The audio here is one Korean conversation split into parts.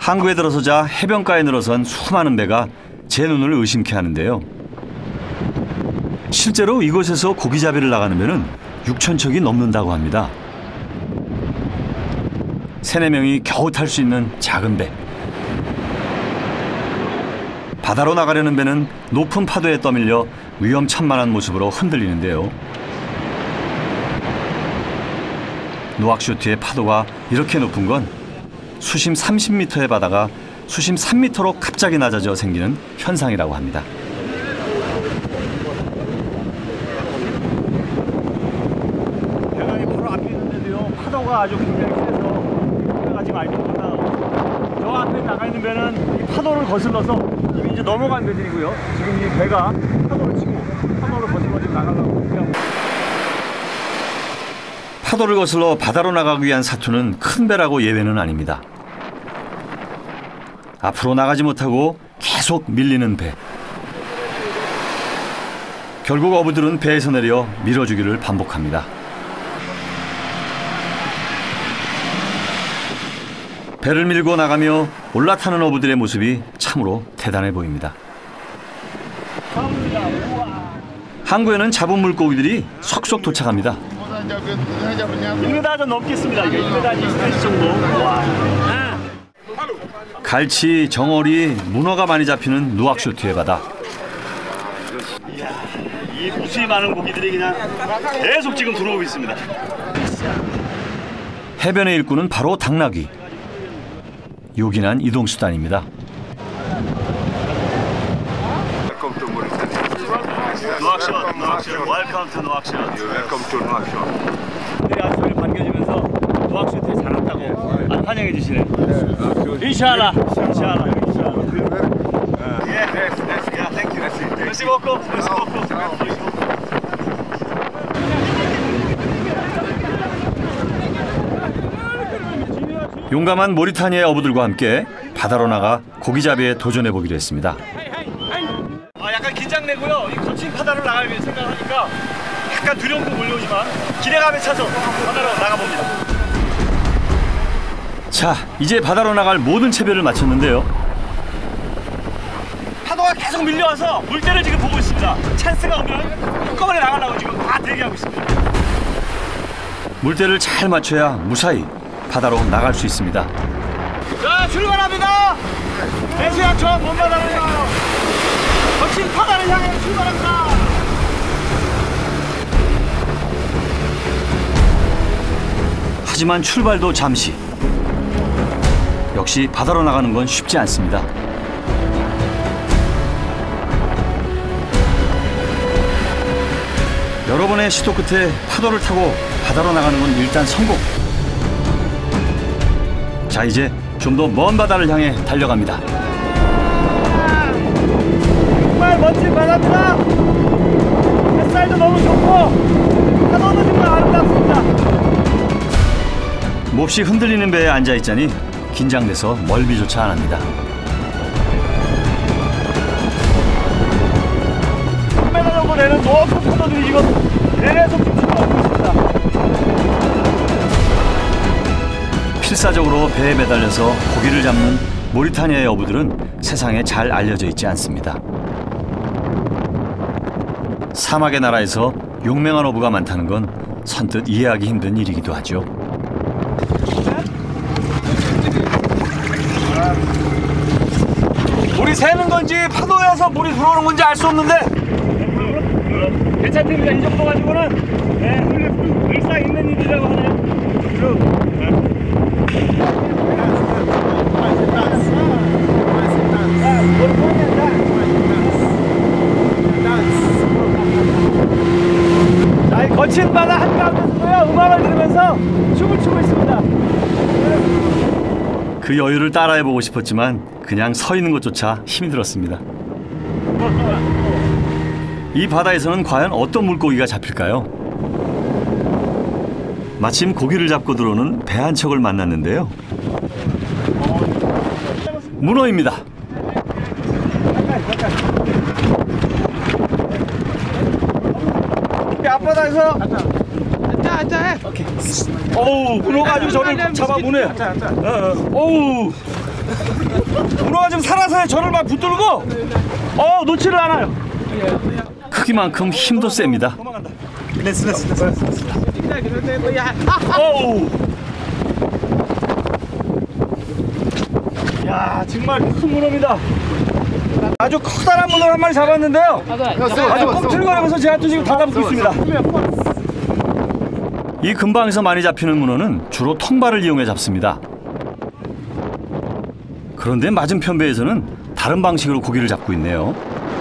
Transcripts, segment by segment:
항구에 들어서자 해변가에 늘어선 수많은 배가 제 눈을 의심케 하는데요. 실제로 이곳에서 고기잡이를 나가는 배는 6,000척이 넘는다고 합니다. 3, 4명이 겨우 탈 수 있는 작은 배. 바다로 나가려는 배는 높은 파도에 떠밀려 위험천만한 모습으로 흔들리는데요. 누악쇼트의 파도가 이렇게 높은 건 수심 30m의 바다가 수심 3m로 갑자기 낮아져 생기는 현상이라고 합니다. 배관이 바로 앞에 있는데도요. 파도가 아주 굉장히 세서 배가 지금 알지 못하나. 저 앞에 나가 있는 배는 이 파도를 거슬러서 이미 이제 넘어간 배들이고요. 지금 이 배가 파도를 치고 파도를 거슬러 지금 나가려고. 파도를 거슬러 바다로 나가기 위한 사투는 큰 배라고 예외는 아닙니다. 앞으로 나가지 못하고 계속 밀리는 배. 결국 어부들은 배에서 내려 밀어주기를 반복합니다. 배를 밀고 나가며 올라타는 어부들의 모습이 참으로 대단해 보입니다. 항구에는 잡은 물고기들이 속속 도착합니다. 1m 좀 넘겠습니다. 이게 1m 20cm 정도. 와. 갈치, 정어리, 문어가 많이 잡히는 누악쇼트의 바다. 이야, 이 무수히 많은 고기들이 그냥 계속 지금 들어오고 있습니다. 해변의 일꾼은 바로 당나귀. 요긴한 이동수단입니다. 누악쇼트, 웰컴 투 누악쇼트. 웰컴 투 누악쇼트. 우리 아침에 반겨주면서 누악쇼트에 잘 왔다고 환영해 주시네. 인샬라, 인샬라, 인샬라. merci beaucoup. 용감한 모리타니아의 어부들과 함께 바다로 나가 고기잡이에 도전해 보기로 했습니다. 약간 긴장되고요. 이 거친 바다로 나갈 생각하니까 약간 두려움도 몰려오지만 기대감에 차서 바다로 나가봅니다. 자, 이제 바다로 나갈 모든 채비를 마쳤는데요. 파도가 계속 밀려와서 물때를 지금 보고 있습니다. 찬스가 오면 한꺼번에 나가려고 지금 다 대기하고 있습니다. 물때를 잘 맞춰야 무사히 바다로 나갈 수 있습니다. 자, 출발합니다. 대시야처 먼바다를 향하여 거친 바다를 향해 출발합니다. 하지만 출발도 잠시. 역시 바다로 나가는 건 쉽지 않습니다. 여러 번의 시도 끝에 파도를 타고 바다로 나가는 건 일단 성공. 자, 이제 좀 더 먼 바다를 향해 달려갑니다. 정말 멋진 바다입니다. 햇살도 너무 좋고 파도도 정말 아름답습니다. 몹시 흔들리는 배에 앉아있자니 긴장돼서 멀미조차 안 합니다. 3m 정도 되는 높은 파도들이 지금 계속 춤추고 있습니다. 필사적으로 배에 매달려서 고기를 잡는 모리타니아의 어부들은 세상에 잘 알려져 있지 않습니다. 사막의 나라에서 용맹한 어부가 많다는 건 선뜻 이해하기 힘든 일이기도 하죠. 물이 새는 건지 파도여서 물이 들어오는 건지 알 수 없는데 괜찮습니다. 이 정도 가지고는 늘상 있는 일이라고 하네요. 자, 이 거친 바다 한가운데서요 음악을 들으면서 춤을 추고 있습니다. 그 여유를 따라해보고 싶었지만 그냥 서 있는 것조차 힘이 들었습니다. 이 바다에서는 과연 어떤 물고기가 잡힐까요? 마침 고기를 잡고 들어오는 배 한 척을 만났는데요. 문어입니다. 앞바다에서 어우, 문어가 아주 저를 잡아보네요. 어우, 문어가 지금 살아서 저를 막 붙들고, 놓지를 않아요. 크기만큼 힘도 셉니다. 도망간다. 어우. 야, 정말 큰 문어입니다. 아주 커다란 문어 한 마리 잡았는데요. 아주 꼼틀거리면서 제가 지금 달라붙고 있습니다. 이 근방에서 많이 잡히는 문어는 주로 통발을 이용해 잡습니다. 그런데 맞은편 배에서는 다른 방식으로 고기를 잡고 있네요.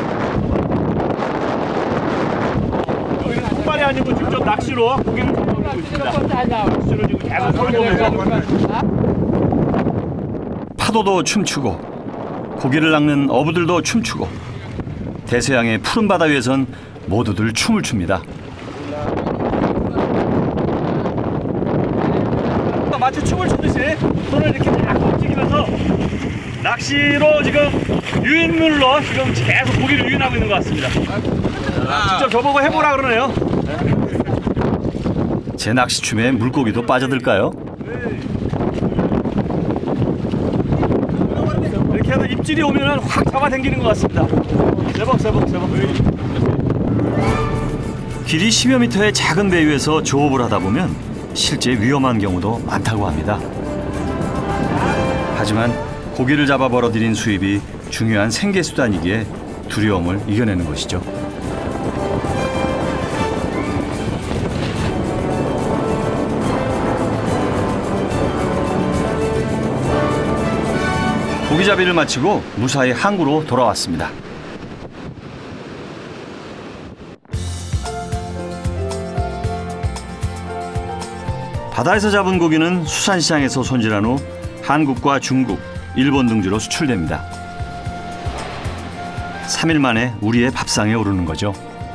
통발이 아니고 직접 낚시로 고기를 잡고 있습니다. 낚시를 지금 계속 돌보면서. 파도도 춤추고 고기를 낚는 어부들도 춤추고 대서양의 푸른 바다 위에선 모두들 춤을 춥니다. 마치 춤을 추듯이 손을 이렇게 막 움직이면서 낚시로 지금 유인물로 지금 계속 고기를 유인하고 있는 것 같습니다. 직접 저보고 해보라 그러네요. 제 낚시춤에 물고기도 빠져들까요? 이렇게 해서 입질이 오면은 확 잡아당기는 것 같습니다. 세벅. 길이 10여 미터의 작은 배 위에서 조업을 하다 보면 실제 위험한 경우도 많다고 합니다. 하지만 고기를 잡아 벌어들인 수입이 중요한 생계수단이기에 두려움을 이겨내는 것이죠. 고기잡이를 마치고 무사히 항구로 돌아왔습니다. 바다에서 잡은 고기는 수산시장에서 손질한 후 한국과 중국, 일본 등지로 수출됩니다. 3일 만에 우리의 밥상에 오르는 거죠.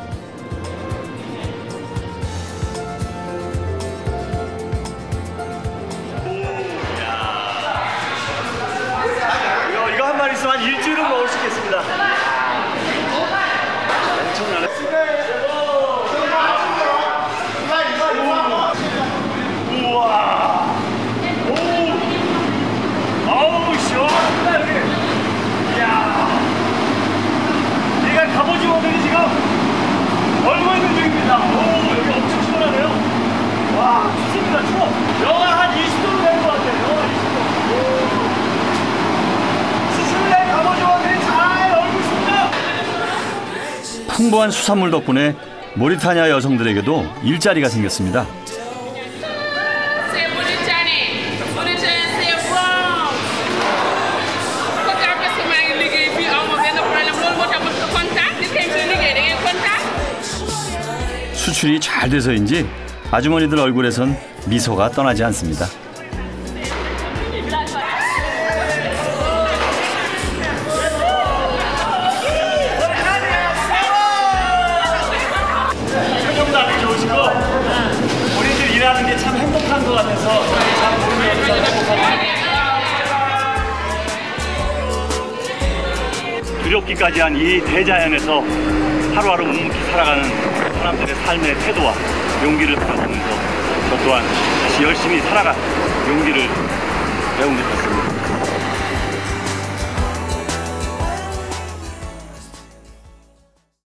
이거 한 마리 있으면 한 일주일은 먹을 수 있겠습니다. 엄청나네. 우와. 어우, 시원하다, 여기. 이야. 얘가 갑오징어들이 지금 얼고 있는 중입니다. 오, 여기 엄청 시원하네요. 와, 춥습니다, 추워. 영하 한 20도로 되는 것 같아요. 영하 20도. 시실내 갑오징어들이 잘 얼고 있습니다. 풍부한 수산물 덕분에 모리타니아 여성들에게도 일자리가 생겼습니다. 수출이 잘 돼서인지 아주머니들 얼굴에선 미소가 떠나지 않습니다. 표정도 아주 좋으시고 우리들 일하는 게 참 행복한 것 같아서 참 보면 참 행복합니다. 두렵기까지 한 이 대자연에서 하루하루 묵묵히 살아가는 사람들의 삶의 태도와 용기를 받아보면서 저 또한 다시 열심히 살아갈 용기를 배운 것 같습니다.